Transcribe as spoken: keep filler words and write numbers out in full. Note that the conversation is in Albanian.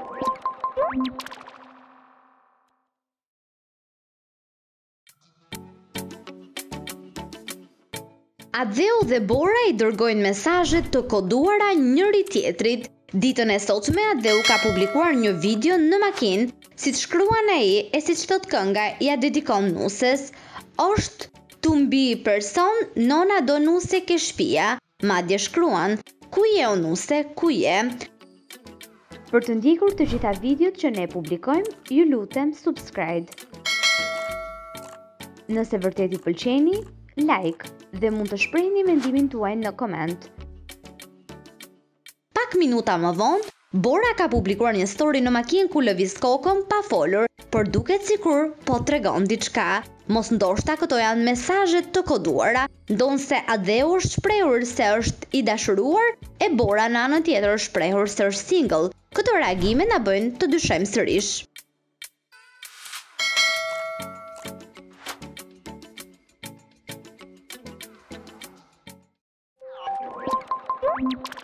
Atdheu dhe Bora i dërgojnë mesazhe të koduara njëri-tjetrit. Ditën e sotme Atdheu ka publikuar një video në makinë, siç shkruan ai e siç thot kënga, ja dedikon nuses. Është tu mbi person, nona do nuse ke shtëpia. Madje shkruan, ku je o nuse, ku je? Për të ndjekur të gjitha videot që ne publikojmë, ju lutem subscribe. Nëse vërtet ju pëlqeni, like dhe mund të shprehni mendimin tuaj në koment. Pak minuta më vonë, Bora ka publikuar një story në makinë ku lëviz kokën pa folur, por duket sikur po tregon diçka. Mos ndoshta këto janë mesazhe të koduara, ndonse Atdheu është shprehur se është i dashuruar e Bora në anën tjetër është shprehur se është single. Këto reagime na bëjnë të dyshojmë sërish.